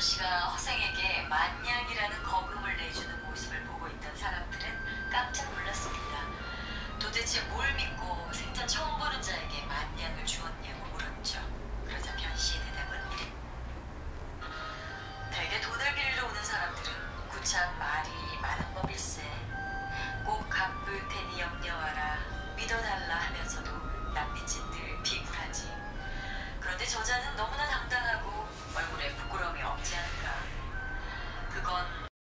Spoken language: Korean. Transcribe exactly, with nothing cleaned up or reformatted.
씨가 허생에게 만냥이라는 거금을 내주는 모습을 보고 있던 사람들은 깜짝 놀랐습니다. 도대체 뭘 믿고 생전 처음 보는 자에게 만냥을 주었냐고 물었죠.